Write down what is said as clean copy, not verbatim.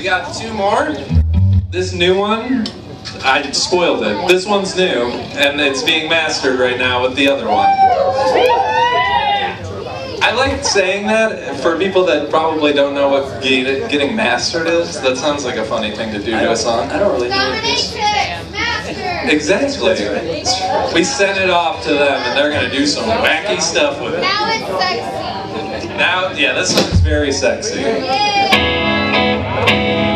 got two more. This new one, I spoiled it. This one's new, and it's being mastered right now with the other one. I like saying that for people that probably don't know what getting mastered is. That sounds like a funny thing to do to a song. I don't really know what Exactly. We sent it off to them, and they're gonna do some wacky stuff with it. Now it's sexy. Now, yeah, this song's very sexy. Yeah.